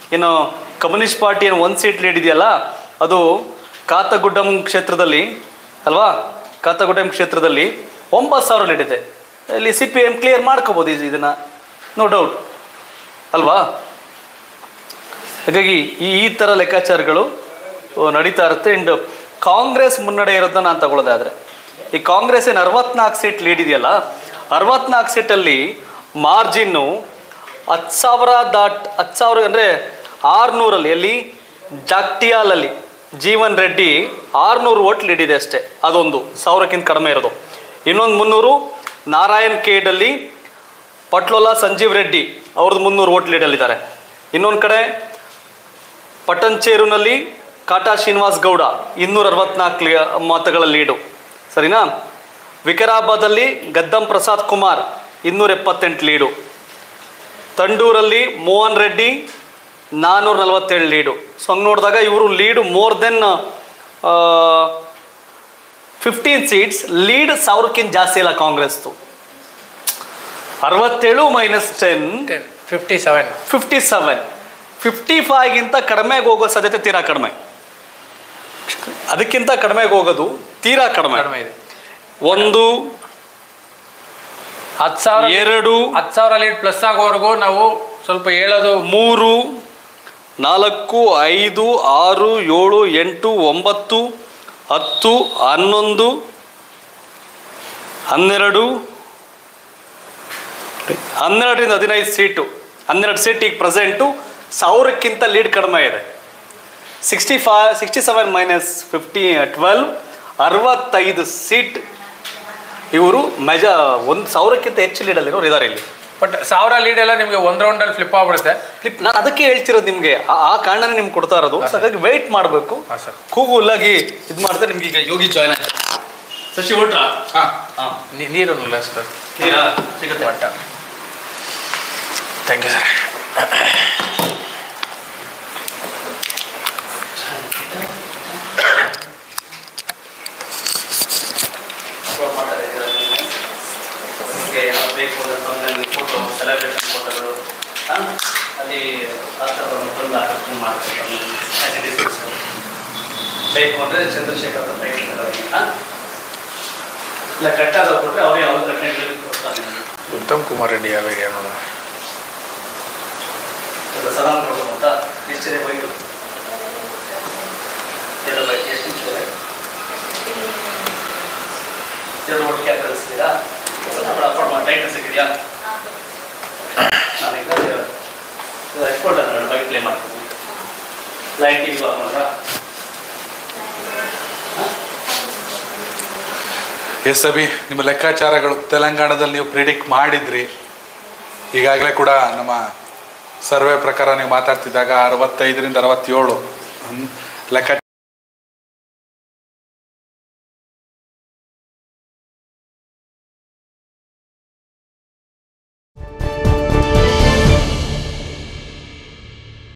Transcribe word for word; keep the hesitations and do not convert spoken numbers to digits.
ಏನು communist party ಏನು ಒಂದು ಸೀಟ್ ಲೀಡ್ ಇದೆಯಲ್ಲ, ಅದು ಕಾತಗುಡ್ಡಂ ಕ್ಷೇತ್ರದಲ್ಲಿ ಅಲ್ವಾ, ಕಾತಗುಡ್ಡಂ ಕ್ಷೇತ್ರದಲ್ಲಿ ಒಂಬತ್ತು ಸಾವಿರ ಲೀಡ್ ಇದೆ. ಇಲ್ಲಿ ಸಿ ಪಿ ಎಂ ಕ್ಲಿಯರ್ ಮಾಡ್ಕೋಬೋದು ಇದನ್ನು, ನೋ ಡೌಟ್ ಅಲ್ವಾ. ಹಾಗಾಗಿ ಈ ಈ ಥರ ಲೆಕ್ಕಾಚಾರಗಳು ನಡೀತಾ ಇರುತ್ತೆ. ಆ್ಯಂಡ್ ಕಾಂಗ್ರೆಸ್ ಮುನ್ನಡೆ ಇರೋದನ್ನ ನಾನು ತಗೊಳ್ಳೋದಾದರೆ, ಈ ಕಾಂಗ್ರೆಸ್ ಏನು ಅರವತ್ನಾಲ್ಕು ಸೀಟ್ ಲೀಡ್ ಇದೆಯಲ್ಲ, ಅರವತ್ನಾಲ್ಕು ಸೀಟಲ್ಲಿ ಮಾರ್ಜಿನ್ನು ಹತ್ತು ಸಾವಿರ ದಾಟ್ ಹತ್ತು ಸಾವಿರ ಅಂದರೆ ಆರುನೂರಲ್ಲಿ, ಎಲ್ಲಿ ಜಾಗ್ಟಿಯಾಲಲ್ಲಿ ಜೀವನ್ ರೆಡ್ಡಿ ಆರುನೂರು ಓಟ್ ಲೀಡ್ ಇದೆ ಅಷ್ಟೇ, ಅದೊಂದು ಸಾವಿರಕ್ಕಿಂತ ಕಡಿಮೆ ಇರೋದು. ಇನ್ನೊಂದು ಮುನ್ನೂರು ನಾರಾಯಣ್ ಖೇಡಲ್ಲಿ ಪಟ್ಲೋಲಾ ಸಂಜೀವ್ ರೆಡ್ಡಿ ಅವ್ರದ್ದು ಮುನ್ನೂರು ಓಟ್ ಲೀಡಲ್ಲಿದ್ದಾರೆ. ಇನ್ನೊಂದು ಕಡೆ ಪಟ್ಟಂಚೇರುನಲ್ಲಿ ಕಾಟಾ ಶ್ರೀನಿವಾಸ್ ಗೌಡ ಇನ್ನೂರ ಅರವತ್ನಾಲ್ಕು ಮತಗಳ ಲೀಡು, ಸರಿನಾ. ವಿಕಾರಾಬಾದಲ್ಲಿ ಗದ್ದಂ ಪ್ರಸಾದ್ ಕುಮಾರ್ ಇನ್ನೂರ ಎಪ್ಪತ್ತೆಂಟು ಲೀಡು. ತಂಡೂರಲ್ಲಿ ಮೋಹನ್ ರೆಡ್ಡಿ ನಾನ್ನೂರ ನಲವತ್ತೇಳು ಲೀಡು. ಸೊ ಹಂಗೆ ನೋಡಿದಾಗ ಇವರು lead more than fifteen seats lead ಸಾವಿರಕ್ಕಿಂತ ಜಾಸ್ತಿ ಇಲ್ಲ ಕಾಂಗ್ರೆಸ್ದು. ಅರವತ್ತೇಳು minus ten fifty seven fifty seven fifty ಫೈವ್ಗಿಂತ ಕಡಿಮೆಗೆ ಹೋಗೋ ಸಾಧ್ಯತೆ ತೀರಾ ಕಡಿಮೆ, ಅದಕ್ಕಿಂತ ಕಡಿಮೆಗೆ ಹೋಗೋದು ತೀರಾ ಕಡಿಮೆ ಇದೆ. ಒಂದು ಹತ್ತು ಸಾವಿರ ಎರಡು ಹತ್ತು ಸಾವಿರ ಲೀಡ್ ಪ್ಲಸ್ ಆಗೋವರೆಗೂ ನಾವು ಸ್ವಲ್ಪ ಹೇಳೋದು. ಮೂರು ನಾಲ್ಕು ಐದು ಆರು ಏಳು ಎಂಟು ಒಂಬತ್ತು ಹತ್ತು ಹನ್ನೊಂದು ಹನ್ನೆರಡು ಹನ್ನೆರಡರಿಂದ ಹದಿನೈದು ಸೀಟು, ಹನ್ನೆರಡು ಸೀಟ್ ಈಗ ಪ್ರೆಸೆಂಟು ಸಾವಿರಕ್ಕಿಂತ ಲೀಡ್ ಕಡಿಮೆ ಇದೆ. Sixty five sixty seven minus fifty twelve ಅರವತ್ತೈದು ಸೀಟ್ ಇವರು ಮೆಜ ಒಂದು ಸಾವಿರಕ್ಕಿಂತ ಹೆಚ್ಚು ಲೀಡಲ್ಲಿರೋರು ಇದ್ದಾರೆ ಇಲ್ಲಿ. ಬಟ್ ಸಾವಿರ ಲೀಡ್ ಎಲ್ಲ ನಿಮಗೆ ಒಂದು ರೌಂಡಲ್ಲಿ ಫ್ಲಿಪ್ ಆಗ್ಬಿಡುತ್ತೆ. ಫ್ಲಿಪ್ ನಾನು ಅದಕ್ಕೆ ಹೇಳ್ತಿರೋದು ನಿಮಗೆ, ಆ ಕಾರಣನೇ ನಿಮ್ಗೆ ಕೊಡ್ತಾ ಇರೋದು. ಹಾಗಾಗಿ ವೆಯ್ಟ್ ಮಾಡಬೇಕು. ಕೂಗು ಹುಲ್ಲಾಗಿ ಇದು ಮಾಡಿದ್ರೆ ನಿಮ್ಗೆ ಈಗ ಯೋಗಿ ಜಾಯ್ನ್ ಆಯ್ತು. ಶಶಿ ಊಟ ಹಾಂ ಹಾಂ ನೀರು ಸರ್, ನೀರಾ ಸಿಗುತ್ತೆ ಬಟ್ಟ. Thank you sir. ಬೇಕು ಫೋಟೋ ಸೆಲೆಬ್ರೇಷನ್ ಫೋಟೋಗಳು ಅಲ್ಲಿ ಆ ಥರವನ್ನು ತಂದು ಆಕರ್ಷಣೆ ಮಾಡ್ತಾರೆ. ಬೇಕು ಅಂದರೆ ಚಂದ್ರಶೇಖರ್ ಇಲ್ಲ ಕಟ್ಟಾದ ಕೊಟ್ಟರೆ ಅವರೇ ಯಾವ ಘಟನೆಗಳಿಗೆ ಕೊಡ್ತಾರೆ. ಉತ್ತಮ್ ಕುಮಾರ್ ರೆಡ್ಡಿ ಯಾವ ಏರಿಯಾ ನೋಡ ಸಲಾಮ್ ಕೊಡೋದು ಅಂತ ನಿಶ್ಚಯ ಬೈಕು ಎಲ್ಲ ಎಷ್ಟು ನಿಮಿಷ ಎರಡು ಒಟ್ಟಿಗೆ ಕಳಿಸ್ತೀರಾ? ಟೈಟಲ್ ಸಿಕ್ಕಿದೆಯಾ? ನಾನೀಗ ಎಕ್ಸ್ಪೋರ್ಟ್ ಅಂದರೆ ಬೈಕ್ ಪ್ಲೇ ಮಾಡ್ತೀನಿ. ಲೈಟಿಂಗ್ ಮಾತ್ರ ಎಸ್ ಅಭಿ, ನಿಮ್ಮ ಲೆಕ್ಕಾಚಾರಗಳು ತೆಲಂಗಾಣದಲ್ಲಿ ನೀವು ಪ್ರಿಡಿಕ್ಟ್ ಮಾಡಿದ್ರಿ. ಈಗಾಗಲೇ ಕೂಡ ನಮ್ಮ ಸರ್ವೆ ಪ್ರಕಾರ ನೀವು ಮಾತಾಡ್ತಿದ್ದಾಗ ಅರವತ್ತೈದರಿಂದ ಅರವತ್ತೇಳು ಲೆಕ್ಕ